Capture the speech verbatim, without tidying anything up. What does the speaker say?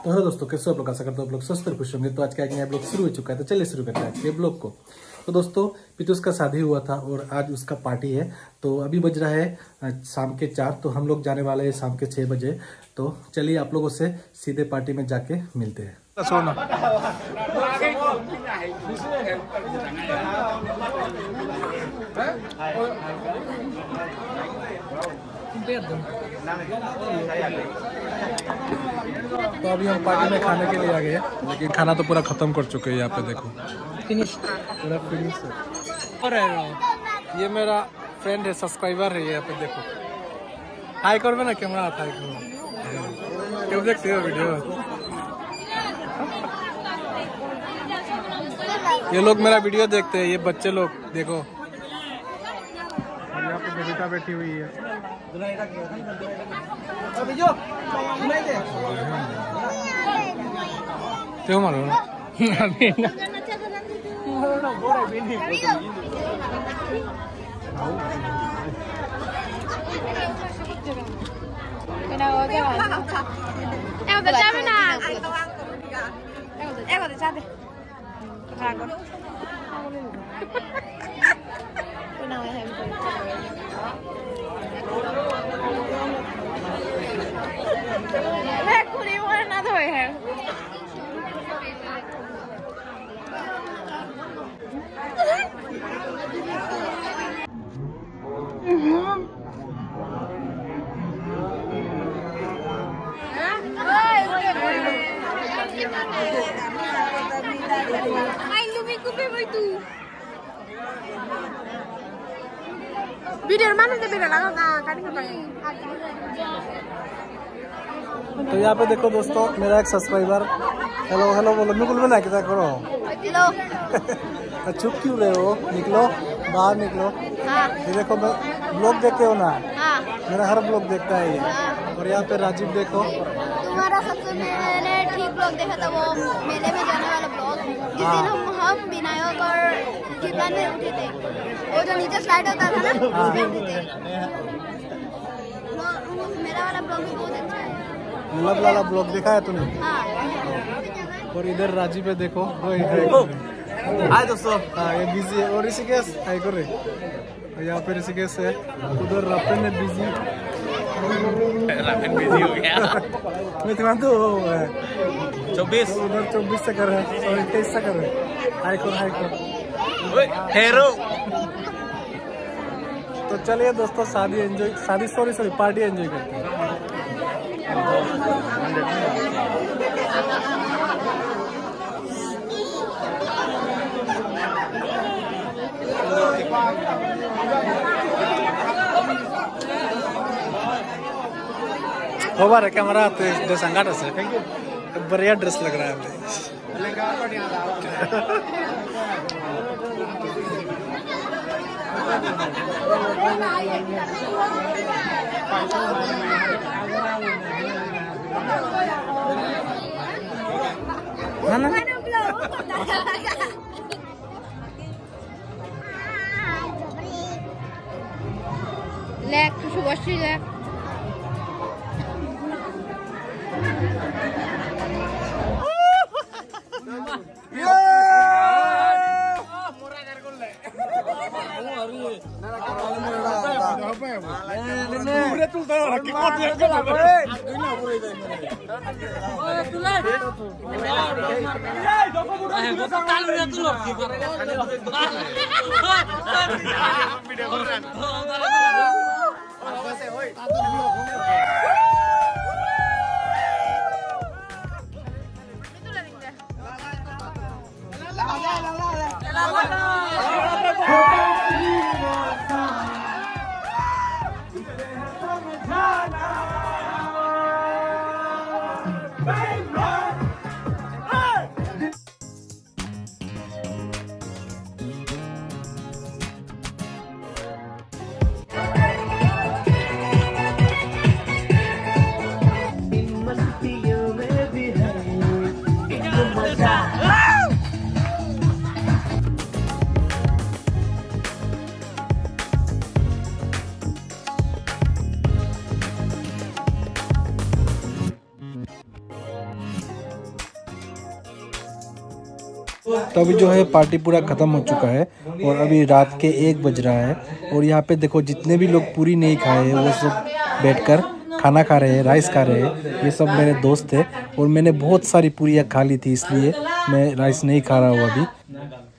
तो हेलो दोस्तों, कैसे आप लोग? आशा करते हो आप लोग स्वस्थ और खुश होंगे। तो आज का एक नया ब्लॉग शुरू हो चुका है, तो चलिए शुरू करते हैं आज के ब्लॉग को। तो दोस्तों, पीतूष का शादी हुआ था और आज उसका पार्टी है। तो अभी बज रहा है शाम के चार, तो हम लोग जाने वाले हैं शाम के छः बजे। तो चलिए आप लोगों से सीधे पार्टी में जाके मिलते हैं। तो अभी हम पार्टी में खाने के लिए आ गए, लेकिन खाना तो पूरा खत्म कर चुके हैं। यहाँ पे देखो, फिनिश पूरा फिनिश है। और ये मेरा फ्रेंड है, सब्सक्राइबर है। यहाँ पे देखो, हाई कर में ना कैमरा आता है। क्यों देखते हो वीडियो? ये लोग मेरा वीडियो देखते हैं, ये बच्चे लोग देखो। और यहाँ पे बेटा बैठी हुई है। क्यों मारो ना? Em có cha bên nào? Em có cha đi. Ra con. Bên nào em? Mẹ cô đi mua nó thôi hả? Ay, lumiko pa ba ito? Video mana से video लगा ना काटी कर पाएंगे। तो यहाँ पे देखो दोस्तों, मेरा एक सब्सक्राइबर। हेलो हेलो बोलो, मैं कुल में ना क्या करो? हेलो। चुप क्यों रहे हो? निकलो बाहर, निकलो। हाँ। ये देखो, मैं ब्लॉग देखते हो ना? हाँ। मेरा हर ब्लॉग देखता है ये। हाँ। और यहाँ पे राजीव देखो, तुम्हारा सबसे मैंने ठीक ब्लॉग देखा था, वो मेले में जाने वाला ब्लॉग। जिस दिन हम हम विनायक और जीवन में उठे थे, वो जो नीचे स्लाइड होता था ना, उसमें उठे थे। मेरा वाला ब्लॉग भी बहुत अच्छा है। लब वाला ब्लॉग देखा है तूने? हाँ। और इधर राजीव पे देखो, हाय दोस्तों। हाँ, ये बिजी है। और ऋषिकेश हाय कर रहे। यहाँ पे ऋषिकेश है, उधर रफन में बिजी रफन बिजी हो गया। मैं तुम्हारा तो चौबीस उधर चौबीस से कर रहे हैं, सॉरी तेईस से कर रहे हैं। हाय कर हाय कर हेरो। तो चलिए दोस्तों, शादी एंजॉय शादी सॉरी सॉरी पार्टी एंजॉय करते हैं। हो बार कैमरा तो संगाट से बढ़िया ड्रेस लग रहा है हमें। ना ना Lek, शुभश्री lek. तो अभी जो है पार्टी पूरा ख़त्म हो चुका है और अभी रात के एक बज रहा है और यहाँ पे देखो जितने भी लोग पूरी नहीं खाए हैं वो सब बैठकर खाना खा रहे हैं, राइस खा रहे हैं। ये सब मेरे दोस्त थे और मैंने बहुत सारी पूरियाँ खा ली थी, इसलिए मैं राइस नहीं खा रहा हूँ अभी।